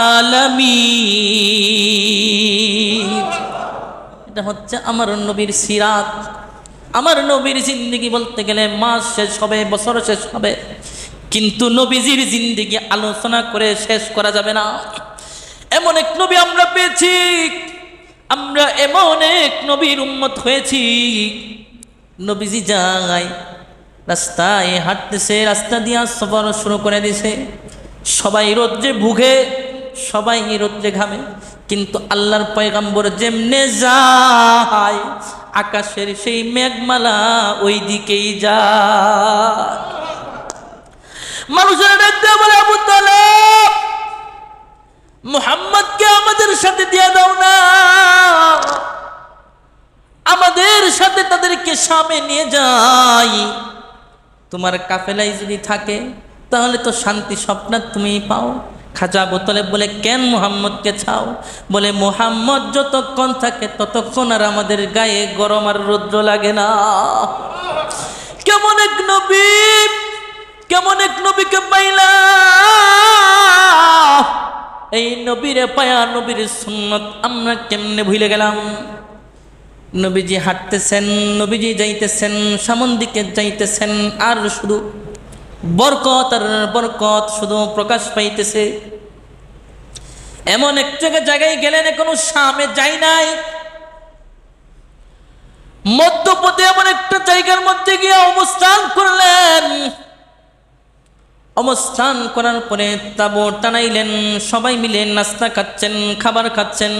আলামিন। এটা হচ্ছে আমার নবীর সিরাত। আমার নবীর জিন্দেগি বলতে গেলে মাস শেষ হবে, বছর শেষ হবে, কিন্তু নবীজির জিন্দেগি আলোচনা করে শেষ করা যাবে না। এমন এক নবী আমরা পেয়েছি, আমরা এমন এক নবীর উম্মত হয়েছি। নবীজি যায় রাস্তায় হাঁটতেছে, রাস্তা দিয়া সফর শুরু করে দিছে। সবাই রোদ্রে ভুগে, সবাই রোদ্রে ঘামে, কিন্তু আল্লাহর পয়গম্বর যেমনে যায় আকাশের সেই মেঘমালা ওই দিকেই যায়। মানুষের ডাকতে বলে, আবু তালেব মুহাম্মদকে আমাদের সাথে দিয়ে দাও না, আমাদের সাথে তাদেরকে সামনে নিয়ে যাই। তোমার কাফেলায় যদি থাকে তাহলে তো শান্তি স্বপ্ন তুমি পাও। খাজা আবু তালেব বলে, কেন মুহাম্মদকে চাও? বলে, মুহাম্মদ যতক্ষণ থাকে ততক্ষণ আর আমাদের গায়ে গরম আর রৌদ্র লাগে না। কেমন এক নবী, কেমন এক নবীকে পাইলা। এই নবীরে পায়া, নবীর সুন্নত আমরা কেমনে ভুলে গেলাম। নবীজি হাঁটতেছেন, নবীজি যাইতেছেন, সামন দিকে যাইতেছেন, আর শুধু বরকত আর বরকত শুধু প্রকাশ পাইতেছে। এমন এক জায়গায় গেলেন, এখনো সামনে যাই নাই, মধ্যপথে এমন একটা জায়গার মধ্যে গিয়ে অবস্থান করলেন। অবস্থান করার পরে তাবু টানাইলেন, সবাই মিলে নাস্তা খাচ্ছেন, খাবার খাচ্ছেন।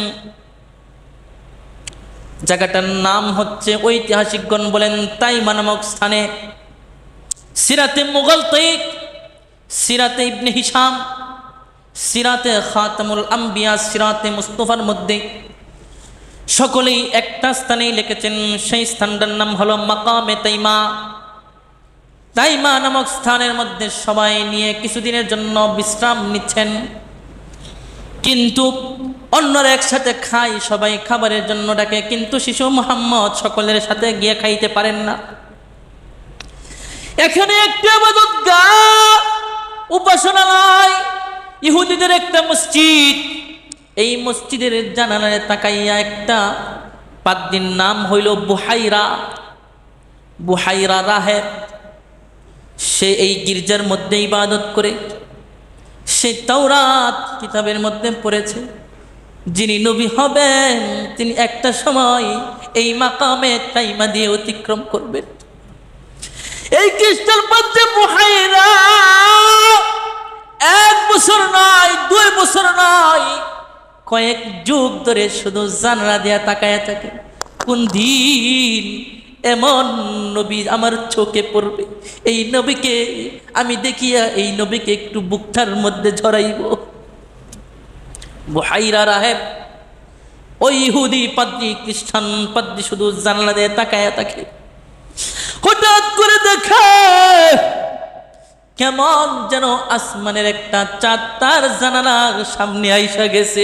জায়গাটার নাম হচ্ছে, ঐতিহাসিকগণ বলেন, তাইমা নামক স্থানে। সিরাতে মুগলতাইক, সিরাতে ইবনে হিশাম, সিরাতে খাতামুল আম্বিয়া, সিরাতে মুস্তাফার মধ্যে সকলেই একটা স্থানেই লিখেছেন। সেই স্থানটার নাম হলো মাকামে তাইমা। তাইমা নামক স্থানের মধ্যে সবাই নিয়ে কিছুদিনের জন্য বিশ্রাম নিচ্ছেন, কিন্তু অন্যরা একসাথে খায়, সবাই খাবারের জন্য ডাকে, কিন্তু শিশু মুহাম্মদ সকলের সাথে গিয়ে খাইতে পারেন না। এখানে একটা ইবাদতগাহ, উপাসনালয়, ইহুদিদের একটা মসজিদ। এই মসজিদের জানালায় তাকাইয়া একটা পাদ্রীর নাম হইল বুহাইরা, বুহাইরা রাহেব। সে এই গির্জার মধ্যে ইবাদত করে। সে তাওরাত কিতাবের মধ্যে পড়েছে, যিনি নবী হবেন তিনি একটা সময় এই মাকামে তাইমা দিয়ে অতিক্রম করবেন। এই খ্রিস্টান পাদ্রী বুহাইরা 1 বছর নয়, 2 বছর নয়, কয়েক যুগ ধরে শুধু জানালা দেয়া তাকায়া থাকে, কোন দিন এমন নবী আমার চোখে পড়বে, এই নবীকে আমি দেখিয়া এই নবীকে একটু বুকটার মধ্যে ঝরাইব। বুহাইরা রাহেব, ওই ইহুদি পাদ্রী, খ্রিস্টান পাদ্রী শুধু জানালা দিয়ে তাকায়া থাকে। হঠাৎ করে দেখে কেমন যেন আসমানের একটা চাঁদ তার জানালার সামনে আইসা গেছে।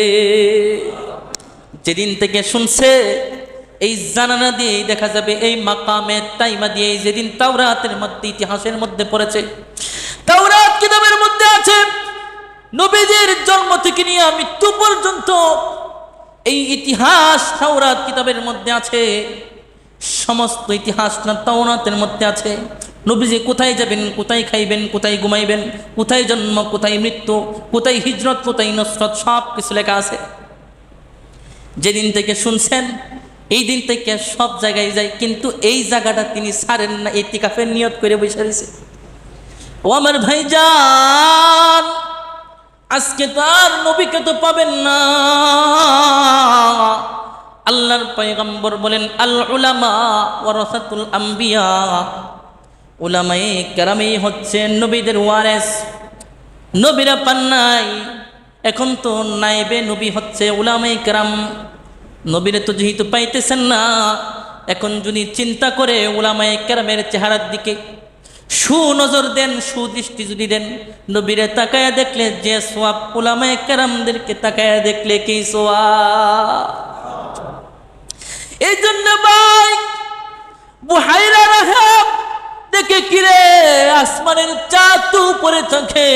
যেদিন থেকে শুনছে এই জানালা দিয়েই দেখা যাবে, এই মাকামে তাইমা দিয়ে, যেদিন তাওরাতের মধ্যে, ইতিহাসের মধ্যে পড়েছে, তাওরাত কিতাবের মধ্যে আছে, নবীজির জন্ম থেকে নিয়ে মৃত্যু পর্যন্ত এই ইতিহাস তাওরাত কিতাবের মধ্যে আছে। সমস্ত ইতিহাস না তাওরাতের মধ্যে আছে। নবীজি কোথায় যাবেন, কোথায় খাইবেন, কোথায় ঘুমাইবেন, কোথায় জন্ম, কোথায় মৃত্যু, কোথায় হিজরত, কোথায় নসরত, সব কিছু লেখা আছে। যেদিন থেকে শুনছেন এই দিন থেকে সব জায়গায় যায়, কিন্তু এই জায়গাটা তিনি ছাড়েন না, ইতিকাফের নিয়ত করে বসে রয়েছে। ও আমার ভাইজান, আজকে তো আর নবীকে তো পাবেন না। আল্লাহর পয়গম্বর বলেন, আল উলামা ওয়ারাসাতুল আম্বিয়া, উলামায়ে কেরামই হচ্ছে নবীদের ওয়ারেস। নবীরা পান নাই, এখন তো নাইবে নবী হচ্ছে উলামায়ে কেরাম। নবীরে তো যেহেতু পাইতেছেন না, এখন যদি চিন্তা করে উলামায়ে কেরামের চেহারার দিকে সুনজর দেন, সুদৃষ্টি যদি দেন, নবীরে তাকায়া দেখলে যে সোয়াব, উলামায়ে কেরামদেরকে তাকায়া দেখলে কি সোয়াব। এই জন্য ভাই বুহাইরা রাহেব দেখে, কিরে আসমানের চাঁদ তো উপরে থাকে,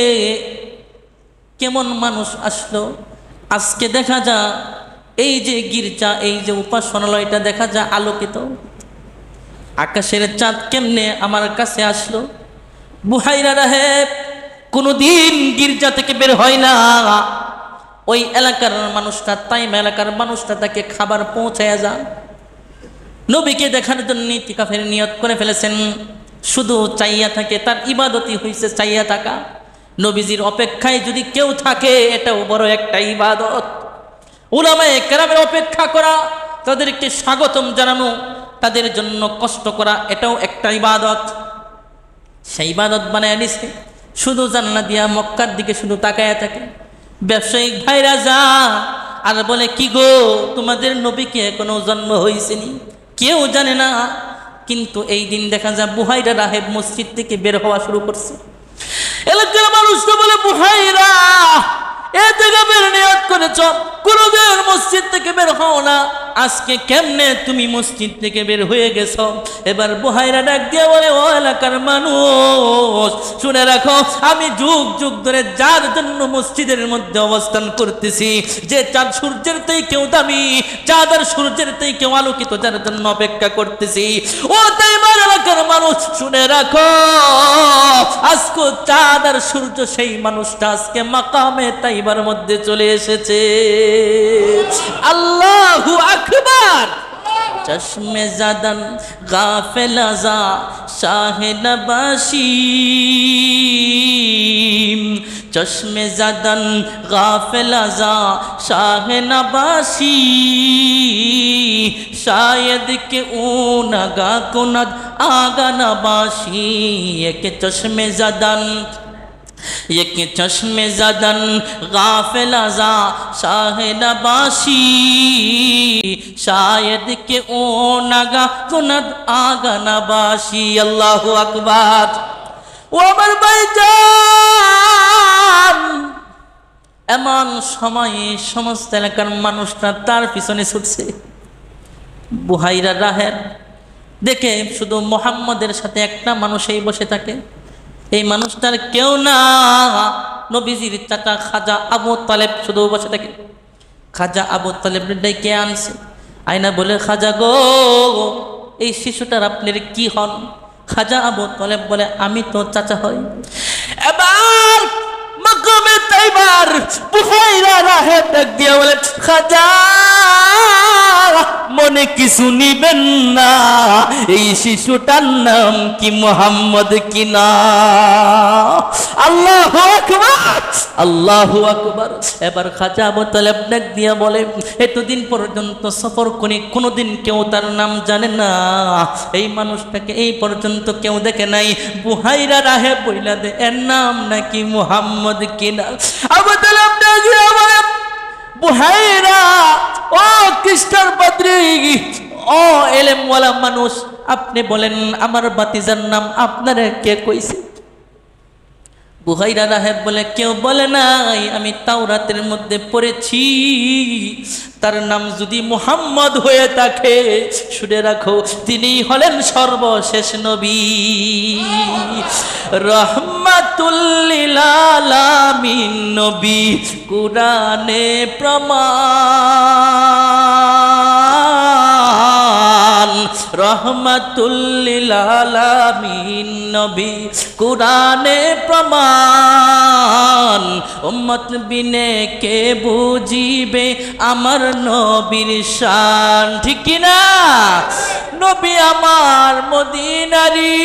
কেমন মানুষ আসলো। আজকে দেখা যা এই যে গির্জা, এই যে উপাসনালয়টা দেখা যা আলোকিত, আকাশের চাঁদ কেমনে আমার কাছে আসলো। বুহাইরা রাহেব কোনোদিন গির্জা থেকে বের হয় না। ওই এলাকার মানুষটা, তাইম এলাকার মানুষটা তাকে খাবার পৌঁছায় যান। নবীকে দেখার জন্য ইতিকাফের নিয়ত করে ফেলেছেন, শুধু চাইয়া থাকে, তার ইবাদতই হয়েছে চাইয়া থাকা। নবীজির অপেক্ষায় যদি কেউ থাকে এটাও বড় একটা ইবাদত। উলামায়ে কেরামের অপেক্ষা করা, তাদেরকে স্বাগতম জানানো, তাদের জন্য কষ্ট করা, এটাও একটা ইবাদত। সেই ইবাদত বানায় নিছে, শুধু জান্না দিয়া মক্কার দিকে শুধু তাকায়া থাকে। ব্যবসায়িক ভাইরা যা আর বলে, কি গো তোমাদের নবীকে এখনো জন্ম হয়েছেনি? কেউ জানে না। কিন্তু এই দিন দেখা যায় বুহাইরা রাহেব মসজিদ থেকে বের হওয়া শুরু করছে। এলাকার মানুষকে বলে, বুহাইরা এ থেকে বের নিয়ত করেছ, কোনদিন মসজিদ থেকে বের হও না, আজকে কেমনে তুমি মসজিদ থেকে বের হয়ে গেছ? এবার বুহাইরা ডাক দিয়ে বলে, ও এলাকার মানুষ শুনে রাখো, আমি যুগ যুগ ধরে যার জন্য মসজিদের মধ্যে অবস্থান করতেছি, যে চাঁদ সূর্যের থেকেও দামি, চাঁদ আর সূর্যের থেকেও আলোকিত, যার জন্য অপেক্ষা করতেছি, ও তাইবার এলাকার মানুষ শুনে রাখো, আজকে চাঁদ আর সূর্য সেই মানুষটা আজকে মাকামে তাইবার মধ্যে চলে এসেছে। আল্লাহু আকবার। চশমে জাদান গাফেল আজা শাহে নবাসী, চশমে জাদান গাফেল আজা শাহে নবাসী, शायद के ऊनगा कुनद आगा नबाशी। एक चश्मे जदन, एक चश्मे जदन गाफिल आजा शाह नबाशी, शायद के ऊनगा कुनद आगा नबाशी। अल्लाहु अकबर। ও আমার ভাইজান, এমন সময়ে সমস্ত এলাকার মানুষরা তার পিছনে ছুটছে। বুহাইরা রাহেব দেখে শুধু মুহাম্মদের সাথে একটা মানুষই বসে থাকে। এই মানুষটার কেউ না, নবীজির চাচা খাজা আবু তালেব শুধু বসে থাকে। খাজা আবু তালেব ডেকে আনছে, আয়না বলে, খাজা গো, এই শিশুটার আপনার কি হন? খাজা আবু তালেব বলে, আমি তো চাচা হই। এবার মাকামে তাইবার বুহাইরা রাহেব ডাক দিয়া বলে, খাজা মনে কিছু নিবেন না, এই শিশুটার নাম কি মুহাম্মদ কিনা? আল্লাহু আকবার, আল্লাহু আকবার। এবার খাজা আবু তালেব ডাক দিয়া বলে, এতদিন পর্যন্ত সফর করে কোনোদিন কেউ তার নাম জানে না, এই মানুষটাকে এই পর্যন্ত কেউ দেখে নাই। বুহাইরা রাহেব বইলা দে, এর নাম নাকি মুহাম্মদ কিনা? আবু তালেব ডাক দিয়া বলে, বুহাইরা, ও খ্রিস্টান পাদ্রী, ও এলেমওয়ালা মানুষ, আপনি বলেন আমার বাতিজার নাম আপনারা কে কইছে? বুহাইরা রাহেব বলে, কেউ বলে নাই, আমি তাওরাতের মধ্যে পড়েছি, তার নাম যদি মুহাম্মদ হয়ে থাকে, শুনে রাখো তিনি হলেন সর্বশেষ নবী, রহমাতুল লিল আলামিন নবী, কুরআনে প্রমাণ, রহমাতুল লিল আলামিন নবী, কুরআনে প্রমাণ, উম্মত বিনে কে বুঝিবে আমার নবীর শান। ঠিক কি না? নবী আমার মদিনারি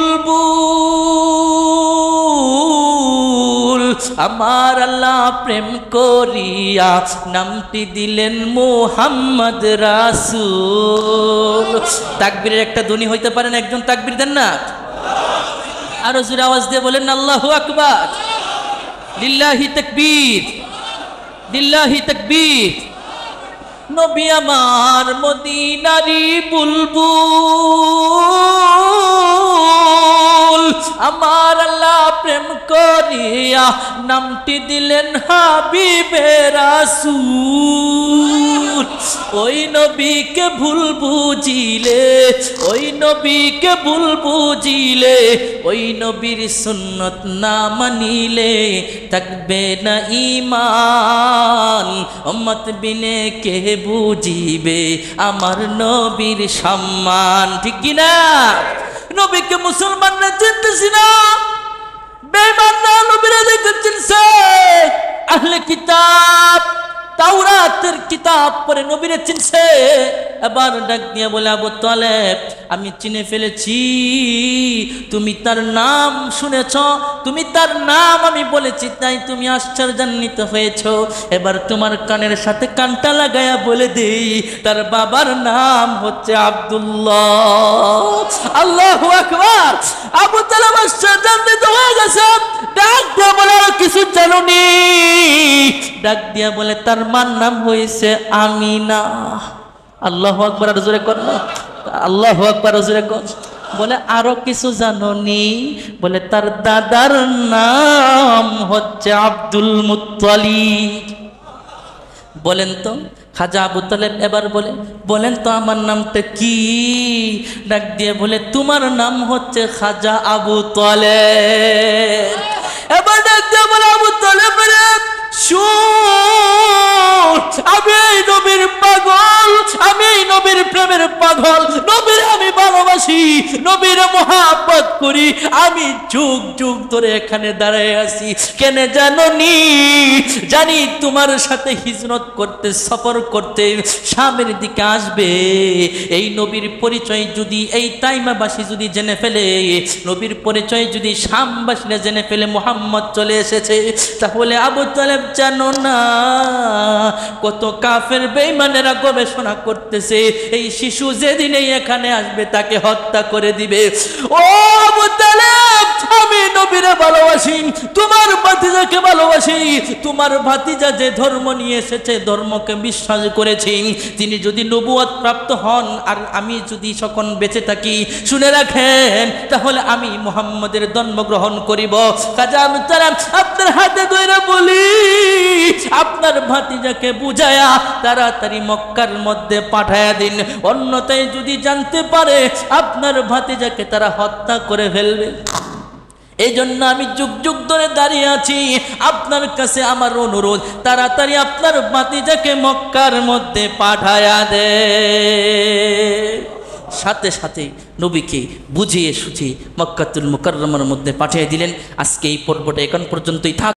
বুলবুল, আমার আল্লাহ প্রেম করিয়া নামটি দিলেন মুহাম্মদ রাসূল। তাকবীরের একটা ধ্বনি হইতে পারে না? একজন তাকবীর দেন না? আরো জোরে আওয়াজ দিয়ে বলেন আল্লাহু আকবার। লিল্লাহি তাকবীর, লিল্লাহি তাকবীর। নবী আমার মদিনারি বুলবুল, আমার আল্লাহ প্রেম করিয়া নামটি দিলেন হাবিবে রাসূল। ওই নবীকে ভুল বুঝিলে, ওই নবীকে ভুল বুঝিলে, ওই নবীর সুন্নত না মানিলে থাকবে না ঈমান। উম্মত বিনে কে বুঝিবে আমার নবীর সম্মান, ঠিক কি না? নবীকে মুসলমানরা চিনতেছি না, বেঈমানরা নবীরে দেখে চিনছে। আহলে কিতাব তাওরাতের কিতাব পড়ে নবীরে চিনছে। এবার ডাক দিয়ে বলে, আবু তালেব আমি চিনে ফেলেছি, তুমি তার নাম শুনেছ, তুমি তার নাম আমি বলেছি, তাই তুমি আশ্চর্যান্বিত হয়েছ। এবার তোমার কানের সাথে কানটা লাগায়া বলে দেই, তার বাবার নাম হচ্ছে আব্দুল্লাহ। আল্লাহু আকবার। আবু তালেব আশ্চর্যান্বিত হয়ে গেছে। ডাক দিয়ে বলে, আর কিছু জানোনি? ডাক দিয়া বলে, তার মার নাম হয়েছে আমিনা। আল্লাহু আকবার, আর জোরে কর না, আল্লাহু আকবার জোরে কর। বলে, আরো কিছু জানোনি? বলে, তার দাদার নাম হচ্ছে আব্দুল মুত্তালিব। বলেন তো খাজা আবু তালেব এবার বলেন তো আমার নামটা কি? ডাক দিয়ে বলে, তোমার নাম হচ্ছে খাজা আবু তালেব। এবার ডাক দিয়ে বলে, আবু তালেব রে আমি নবীর পাগল, আমি নবীর প্রেমের পাগল, নবীর আমি ভালোবাসি, নবীর মহব্বত করি, আমি যুগ যুগ ধরে এখানে দাঁড়ায় আছি। কেন জানোনি? জানি তোমার সাথে হিজরত করতে, সফর করতে শামের দিকে আসবে। এই নবীর পরিচয় যদি এই তাইমাবাসী যদি জেনে ফেলে, নবীর পরিচয় যদি শামবাসীরা জেনে ফেলে মুহাম্মদ চলে এসেছে, তাহলে আবু তালেব জানো না কত কাফের বেঈমানেরা গবেষণা করতেছে এই শিশু যেদিনেই এখানে আসবে তাকে হত্যা করে দিবে। ও আবু তালেব, আমি নবীরে ভালোবাসি, তোমার ভাতিজাকে ভালোবাসি, তোমার ভাতিজা যে ধর্ম নিয়ে এসেছে ধর্মকে বিশ্বাস করেছি, তিনি যদি নবুয়ত প্রাপ্ত হন আর আমি যদি সকল বেঁচে থাকি, শুনে রাখেন তাহলে আমি মুহাম্মদের জন্ম গ্রহণ করিব। খাজা আবু তালেব আপনার হাতে ধরে বলি, আপনার ভাতিজাকে বুঝায়া তাড়াতাড়ি মক্কার মধ্যে পাঠায়া দিন, অন্যথায় যদি জানতে পারে আপনার ভাতিজাকে তারা হত্যা করে ফেলবে। এই জন্য আমি যুগ যুগ ধরে দাঁড়িয়ে আছি, আপনার কাছে আমার অনুরোধ, তাড়াতাড়ি আপনার ভাতিজাকে মক্কার মধ্যে পাঠায়া দে। সাথে সাথে নবীকে বুঝিয়ে সুঝিয়ে মক্কাতুল মুকাররমার মধ্যে পাঠিয়ে দিলেন। আজকে এই পর্বটা এখন পর্যন্তই থাক।